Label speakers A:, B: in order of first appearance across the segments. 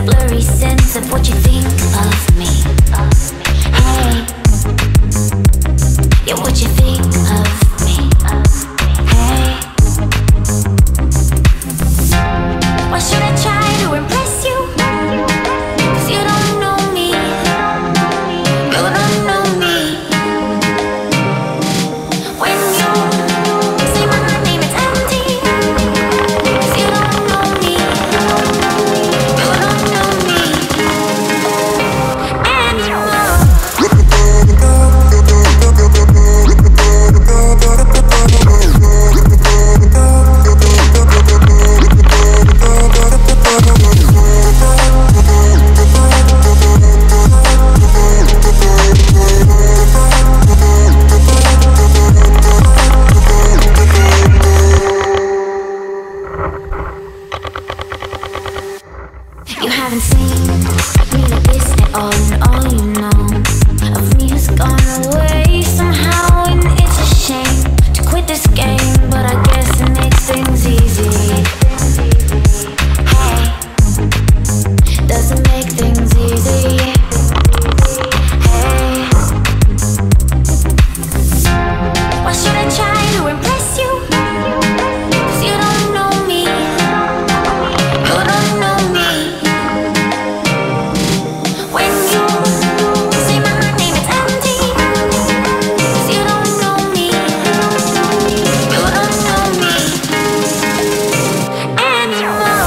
A: blurry sense of what you think of me. Hey, yeah, what you think of me. Hey, why should I try to impress you? 'Cause you don't know me. You don't know me. When you say my name, it's empty. 'Cause you don't know me. You don't know me anymore. You haven't seen me like this at all, and all you know of me has gone away somehow, and it's a shame to quit this game, but I guess it makes things easy. Hey, doesn't make things easy. Hey, why should I try to impress you? 'Cause you don't know me. You don't know me. When you say my name, it's empty. 'Cause you don't know me. You don't know me anymore.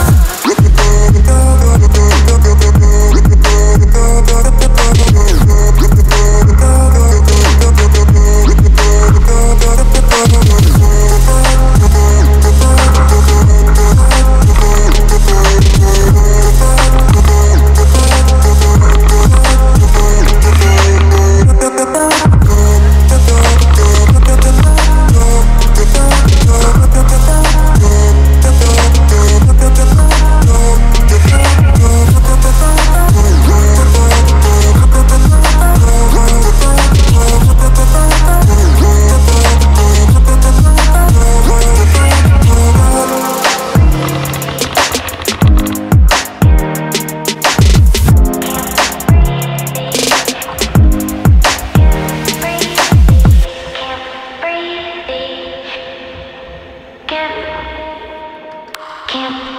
A: Can't